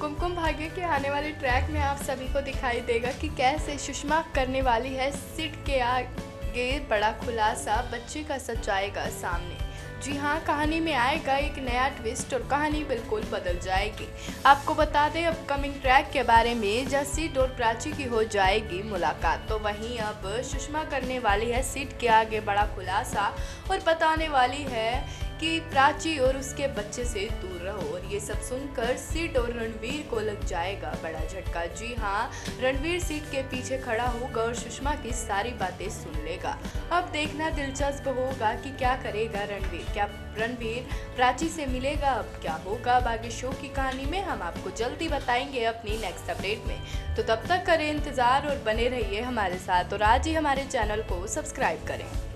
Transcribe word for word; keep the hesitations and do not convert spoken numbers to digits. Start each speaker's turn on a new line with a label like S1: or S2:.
S1: कुमकुम भाग्य के आने वाले ट्रैक में आप सभी को दिखाई देगा कि कैसे सुषमा करने वाली है सिड के आगे बड़ा खुलासा, बच्चे का सच्चाई का सामने। जी हाँ, कहानी में आएगा एक नया ट्विस्ट और कहानी बिल्कुल बदल जाएगी। आपको बता दें अपकमिंग ट्रैक के बारे में, जहाँ सिड और प्राची की हो जाएगी मुलाकात, तो वहीं अब सुषमा करने वाली है सिड के आगे बड़ा खुलासा और बताने वाली है कि प्राची और उसके बच्चे से दूर रहो। और ये सब सुनकर सिड और रणवीर को लग जाएगा बड़ा झटका। जी हाँ, रणवीर सिड के पीछे खड़ा होगा और सुषमा की सारी बातें सुन लेगा। अब देखना दिलचस्प होगा कि क्या करेगा रणवीर। क्या रणवीर प्राची से मिलेगा? अब क्या होगा बाकी शो की कहानी में, हम आपको जल्दी बताएंगे अपनी नेक्स्ट अपडेट में। तो तब तक करें इंतज़ार और बने रहिए हमारे साथ और आज ही हमारे चैनल को सब्सक्राइब करें।